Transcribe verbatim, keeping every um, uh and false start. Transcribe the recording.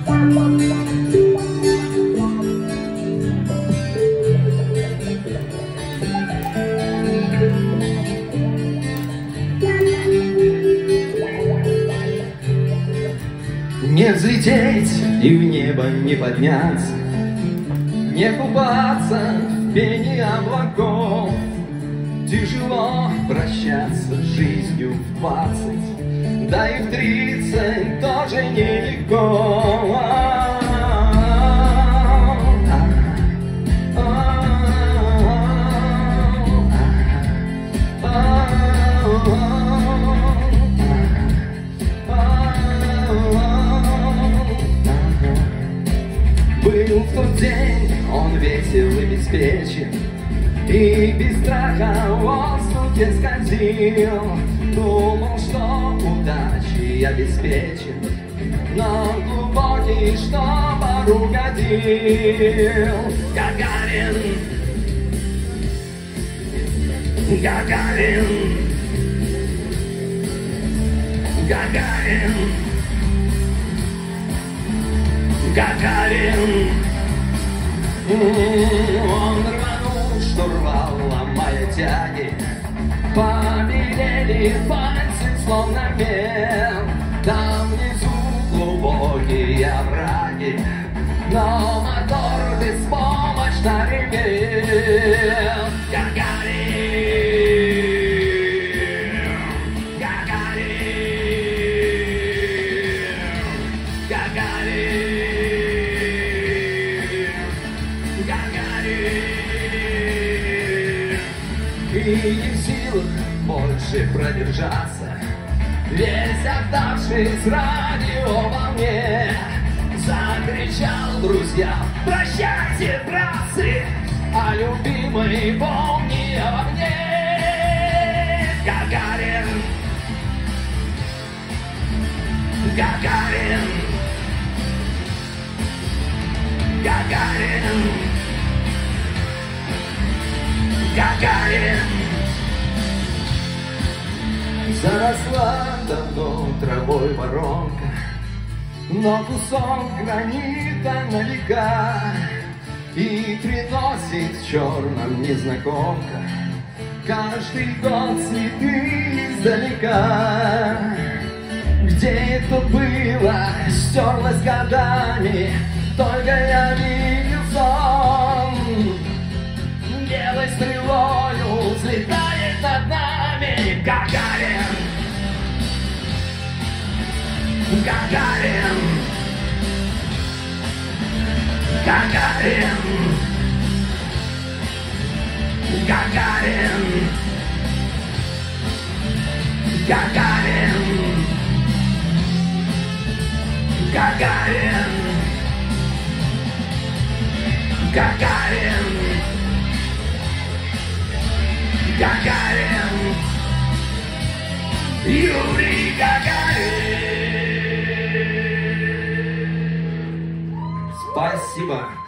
Не взлететь и в небо не подняться, не купаться в пене облаков. Тяжело прощаться с жизнью в двадцать, да и в тридцать тоже нелегко. Был в тот день он весел и беспечен, и без страха в воздухе скользил. Думал, что удачей обеспечен, но глубокий, чтобы угодил. Гагарин, Гагарин, Гагарин, Гагарин. Он рванул, что рвал, ломая тяги, побелели пальцы, словно мел. Там внизу глубокие овраги, но мотор беспомощно ревел. Гагарин, Гагарин, Гагарин. И не в силах больше продержаться, весь отдавшись радио волне, закричал друзьям: прощайте, братцы, а любимый помни обо мне. Гагарин, Гагарин, Гагарин, Гагарин. Заросла давно травой воронка, но кусок гранита на века и приносит в черном незнакомка каждый год цветы издалека. Где это было, стерлось годами, только я видел сон. Белой стрелою взлетает над нами Гагарин, Гагарин, Гагарин, Гагарин, Гагарин, Гагарин, Гагарин, Гагарин, Юрий Гагарин. Спасибо.